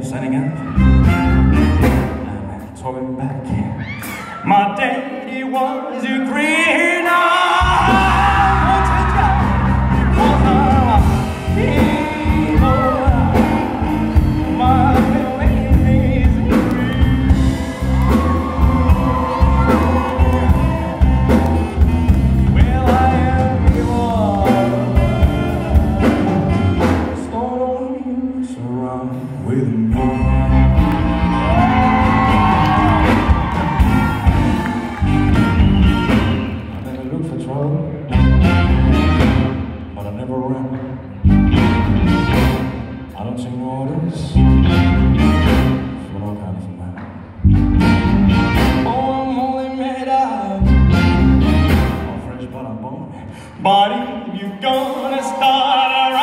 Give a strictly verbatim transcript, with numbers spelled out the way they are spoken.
signing out. I'm talking back. My daddy was a green with me. I never looked for trouble, but I never ran. I don't take no orders from all kinds of men. Oh, I'm only made out of fresh but I'm born. But if you're gonna start around